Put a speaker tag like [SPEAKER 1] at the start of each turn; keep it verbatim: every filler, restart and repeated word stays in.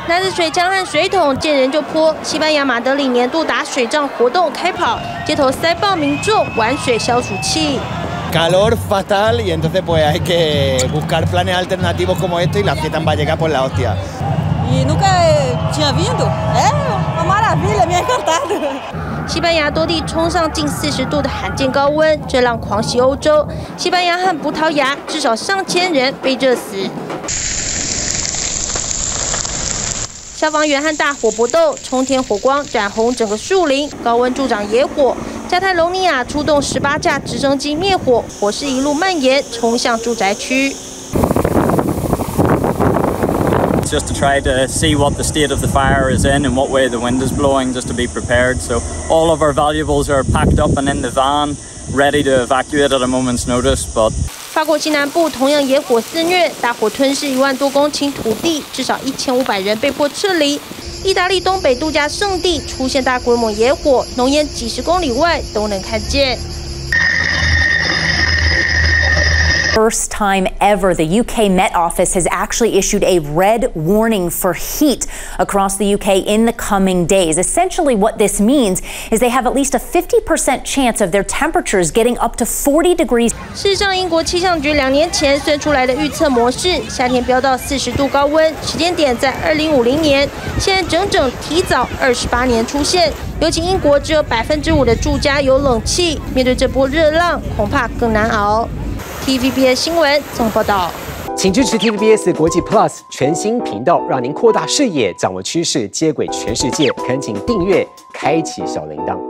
[SPEAKER 1] 拿着水枪和水桶见人就泼。西班牙马德里年度打水仗活动开跑，街头塞爆民众玩水消暑器。
[SPEAKER 2] Calor fatal y entonces pues hay que buscar planes alternativos como este y la fiesta en Vallecas pues la hostia.
[SPEAKER 3] E nunca tinha vindo? É uma maravilha, me encantado.
[SPEAKER 1] 西班牙多地冲上近四十度的罕见高温，这让狂袭欧洲。西班牙和葡萄牙至少上千人被热死。消防员和大火搏斗，冲天火光染红整个树林，高温助长野火。加泰隆尼亚出动十八架直升机灭火，火势一路蔓延，冲向住宅区。
[SPEAKER 4] just to try to see what the state of the fire is in and what way the wind is blowing, just to be prepared. So all of our valuables are packed up and in the van, ready to evacuate at a moment's notice. But
[SPEAKER 1] 法国西南部同样野火肆虐，大火吞噬一万多公顷土地，至少一千五百人被迫撤离。意大利东北度假胜地出现大规模野火，浓烟几十公里外都能看见。
[SPEAKER 5] First time ever, the U K Met Office has actually issued a red warning for heat across the U K in the coming days. Essentially, what this means is they have at least a fifty percent chance of their temperatures getting up to forty degrees.
[SPEAKER 1] 事实上，英国气象局两年前算出来的预测模式，夏天飙到四十度高温，时间点在二零五零年，现在整整提早二十八年出现。尤其英国只有百分之五的住家有冷气，面对这波热浪，恐怕更难熬。 T V B S 新闻综合报道，
[SPEAKER 6] 请支持 T V B S 国际 Plus 全新频道，让您扩大视野，掌握趋势，接轨全世界。恳请订阅，开启小铃铛。